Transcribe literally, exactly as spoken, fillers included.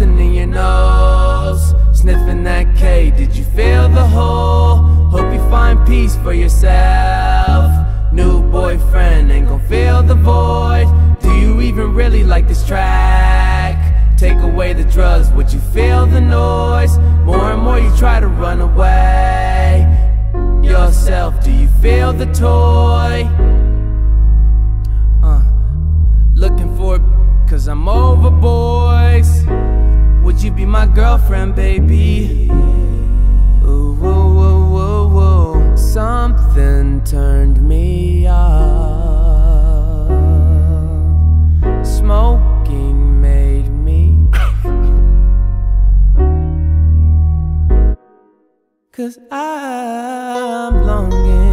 something in your nose. Sniffing that K, did you feel the hole? Hope you find peace for yourself. New boyfriend ain't gon' fill the void. Do you even really like this track? Take away the drugs, would you feel the noise? More and more you try to run away yourself, do you feel the toy? Uh, looking for it, cause I'm over boys. Would you be my girlfriend, baby? Ooh, whoa, whoa, whoa, whoa. Something turned me off. Smoking made me cause I'm longing